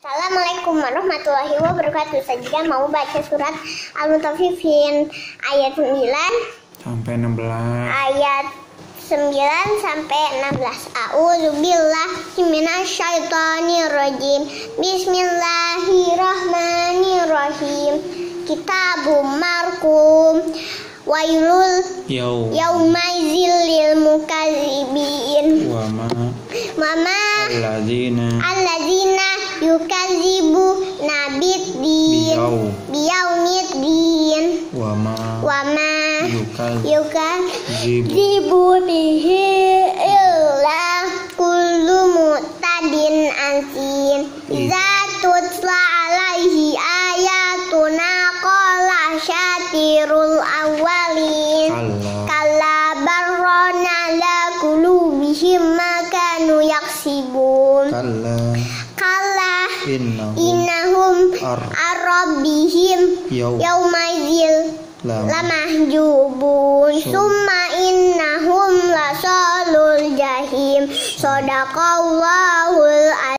Assalamualaikum warahmatullahi wabarakatuh. Saya mau baca surat Al-Mutaffifin ayat 9 sampai 16. Ayat 9 sampai 16. A'udzubillahi minasyaitonirrajim. Bismillahirrahmanirrahim. Kitabum marqum wailul yaumaizil lil mukadzibin. Mama alladzina yukadzibu nabiddin biyaumiddin wama yukadzibu bihi illa kullu mu'tadin ansin. Idza tutla alaihi ayatuna qala syatirul awwalin kalla barrana la qulubihim ma kanu yaksibun. Kalla innahum ar-rabbihim yaumaizil lamahjubun. Summa innahum lasalul jahim. Shadaqallahul